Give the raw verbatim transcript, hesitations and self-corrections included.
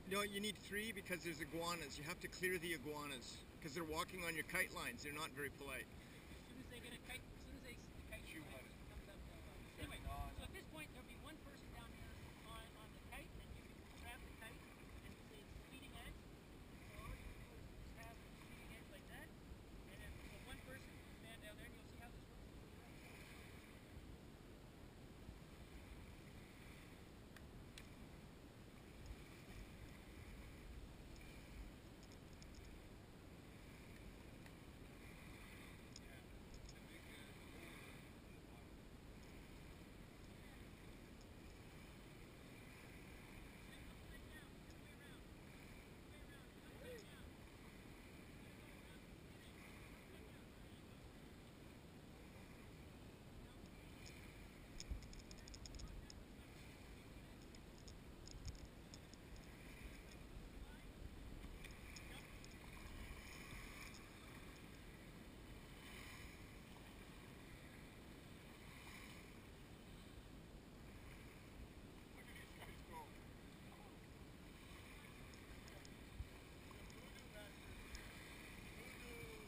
No, you need three because there's iguanas. You have to clear the iguanas because they're walking on your kite lines. They're not very polite. As soon as they get a kite, as soon as they see the kite, Shoot fly, on it. it comes up. Uh, anyway, No, so no. at this point there'll be one person down here on, on the kite, and you can trap the kite and it's leading edge. So all you do is just have the leading edge like that, and then so one person will stand down there, and you'll see how this works. Look at these guys go. Voodoo master. Voodoo.